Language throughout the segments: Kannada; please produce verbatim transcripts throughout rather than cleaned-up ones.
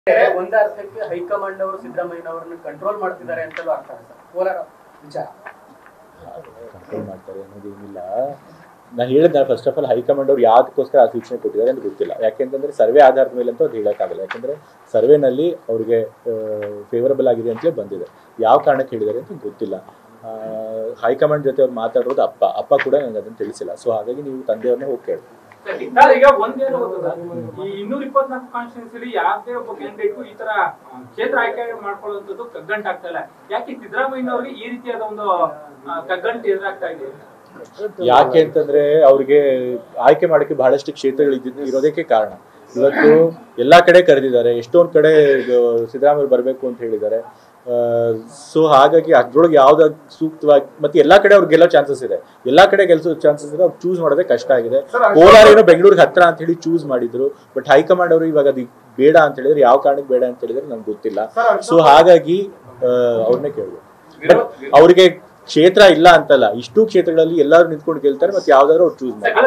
ಒಂದೇ ಅರ್ಥಕ್ಕೆ ಹೈಕಮಾಂಡ್ ಅವರು ಸಿದ್ದರಾಮಯ್ಯನವರನ್ನು ಕಂಟ್ರೋಲ್ ಮಾಡ್ತಿದ್ದಾರೆ ಅಂತಲೂ ಅರ್ಥ ಸರ್. ಕೋಲಾರ ವಿಚಾರ ಕಂಟ್ರೋಲ್ ಮಾಡ್ತಾರೆ ಅನ್ನೋದೇನಿಲ್ಲ. ನಾನು ಹೇಳಿದ್ದೆ ಫಸ್ಟ್ ಆಫ್ ಆಲ್ ಹೈಕಮಾಂಡ್ ಅವ್ರು ಯಾವ್ದಕ್ಕೋಸ್ಕರ ಆ ಸೂಚನೆ ಕೊಟ್ಟಿದ್ದಾರೆ ಅಂತ ಗೊತ್ತಿಲ್ಲ. ಯಾಕೆಂತಂದ್ರೆ ಸರ್ವೆ ಆಧಾರದ ಮೇಲೆ ಅಂತೂ ಅದು ಹೇಳೋಕ್ಕಾಗಲ್ಲ. ಯಾಕೆಂದರೆ ಸರ್ವೆನಲ್ಲಿ ಅವ್ರಿಗೆ ಫೇವರಬಲ್ ಆಗಿದೆ ಅಂತಲೇ ಬಂದಿದೆ. ಯಾವ ಕಾರಣಕ್ಕೆ ಹೇಳಿದ್ದಾರೆ ಅಂತ ಗೊತ್ತಿಲ್ಲ. ಹೈಕಮಾಂಡ್ ಜೊತೆ ಅವ್ರು ಮಾತಾಡೋದು ಅಪ್ಪ ಅಪ್ಪ ಕೂಡ ನನಗೆ ಅದನ್ನು ತಿಳಿಸಿಲ್ಲ. ಸೊ ಹಾಗಾಗಿ ನೀವು ತಂದೆಯವ್ರನ್ನ ಹೋಗಿ ಕೇಳಿ. ಈಗ ಒಂದೇನು ಈ ಇನ್ನೂರ ಇಪ್ಪತ್ನಾಲ್ಕು ಕಾನ್ಸ್ಟಿಟ್ಯೂನ್ಸಿಲಿ ಯಾವುದೇ ಒಬ್ಬ ಕ್ಯಾಂಡಿಡೇಟ್ಗೂ ಈ ತರ ಕ್ಷೇತ್ರ ಆಯ್ಕೆ ಮಾಡ್ಕೊಳ್ಳುವಂಥದ್ದು ಕಗ್ಗಂಟಾಗ್ತಾ ಇಲ್ಲ. ಯಾಕೆ ಸಿದ್ದರಾಮಯ್ಯನವ್ರಿಗೆ ಈ ರೀತಿಯಾದ ಒಂದು ಕಗ್ಗಂಟು ಎದುರಾಗ್ತಾ ಇದೆ? ಯಾಕೆ ಅಂತಂದ್ರೆ ಅವ್ರಿಗೆ ಆಯ್ಕೆ ಮಾಡೋಕ್ಕೆ ಬಹಳಷ್ಟು ಕ್ಷೇತ್ರಗಳು ಇರೋದಕ್ಕೆ ಕಾರಣ. ಇವತ್ತು ಎಲ್ಲಾ ಕಡೆ ಕರೆದಿದ್ದಾರೆ, ಎಷ್ಟೊಂದು ಕಡೆ ಸಿದ್ದರಾಮಯ್ಯ ಬರಬೇಕು ಅಂತ ಹೇಳಿದ್ದಾರೆ. ಸೊ ಹಾಗಾಗಿ ಅದ್ರೊಳಗೆ ಯಾವ್ದು ಸೂಕ್ತವಾಗಿ ಮತ್ತೆ ಎಲ್ಲಾ ಕಡೆ ಅವ್ರಿಗೆ ಗೆಲ್ಲೋ ಚಾನ್ಸಸ್ ಇದೆ. ಎಲ್ಲಾ ಕಡೆ ಗೆಲ್ಸೋ ಚಾನ್ಸಸ್ ಇದೆ. ಅವ್ರು ಚೂಸ್ ಮಾಡೋದೇ ಕಷ್ಟ ಆಗಿದೆ. ಕೋಲಾರ ಏನೋ ಬೆಂಗಳೂರಿಗೆ ಹತ್ರ ಅಂತ ಹೇಳಿ ಚೂಸ್ ಮಾಡಿದ್ರು. ಬಟ್ ಹೈಕಮಾಂಡ್ ಅವರು ಇವಾಗ ಅದು ಬೇಡ ಅಂತ ಹೇಳಿದ್ರೆ ಯಾವ ಕಾರಣಕ್ಕೆ ಬೇಡ ಅಂತ ಹೇಳಿದ್ರೆ ನನ್ಗೆ ಗೊತ್ತಿಲ್ಲ. ಸೊ ಹಾಗಾಗಿ ಅವ್ರನ್ನೇ ಕೇಳ್ಬೋದು. ಬಟ್ ಅವ್ರಿಗೆ ಕ್ಷೇತ್ರ ಇಲ್ಲ ಅಂತಲ್ಲ, ಇಷ್ಟು ಕ್ಷೇತ್ರಗಳಲ್ಲಿ ಎಲ್ಲರೂ ನಿಂತ್ಕೊಂಡು ಗೆಲ್ತಾರೆ. ಮತ್ತೆ ಯಾವ್ದಾದ್ರು ಅವ್ರು ಚೂಸ್ ಮಾಡ್ತಾರೆ.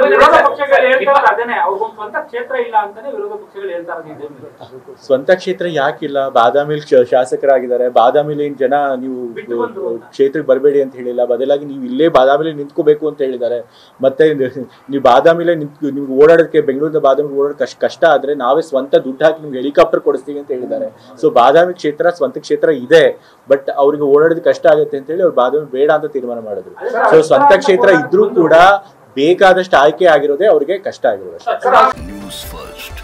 ಸ್ವಂತ ಕ್ಷೇತ್ರ ಯಾಕಿಲ್ಲ? ಬಾದಾಮಿಲಿ ಶಾಸಕರಾಗಿದ್ದಾರೆ. ಬಾದಾಮಿಲಿ ಏನ್ ಜನ ನೀವು ಕ್ಷೇತ್ರಕ್ಕೆ ಬರಬೇಡಿ ಅಂತ ಹೇಳಿಲ್ಲ, ಬದಲಾಗಿ ನೀವು ಇಲ್ಲೇ ಬಾದಾಮಿಲಿ ನಿಂತ್ಕೋಬೇಕು ಅಂತ ಹೇಳಿದ್ದಾರೆ. ಮತ್ತೆ ನೀವು ಬಾದಾಮಿಲೇ ನಿಂತ್ ನೀವು ಓಡಾಡೋದಕ್ಕೆ ಬೆಂಗಳೂರಿಂದ ಬಾದಾಮಿಗೆ ಓಡಾಡೋಕೆ ಕಷ್ಟ ಕಷ್ಟ ಆದ್ರೆ ನಾವೇ ಸ್ವಂತ ದುಡ್ಡು ಹಾಕಿ ನಿಮ್ಗೆ ಹೆಲಿಕಾಪ್ಟರ್ ಕೊಡಿಸ್ತೀವಿ ಅಂತ ಹೇಳಿದ್ದಾರೆ. ಸೊ ಬಾದಾಮಿ ಕ್ಷೇತ್ರ ಸ್ವಂತ ಕ್ಷೇತ್ರ ಇದೆ, ಬಟ್ ಅವ್ರಿಗೆ ಓಡಾಡೋದಕ್ಕೆ ಕಷ್ಟ ಆಗುತ್ತೆ ಅಂತ ಹೇಳಿ ಅವ್ರು ಬಾದಾಮಿ ಬೇಡ ಅಂತ ತೀರ್ಮಾನ ಮಾಡಿದ್ರು. ಸೊ ಸ್ವಂತ ಕ್ಷೇತ್ರ ಇದ್ರೂ ಕೂಡ ಬೇಕಾದಷ್ಟು ಆಯ್ಕೆ ಆಗಿರೋದೇ ಅವ್ರಿಗೆ ಕಷ್ಟ ಆಗಿರೋದು.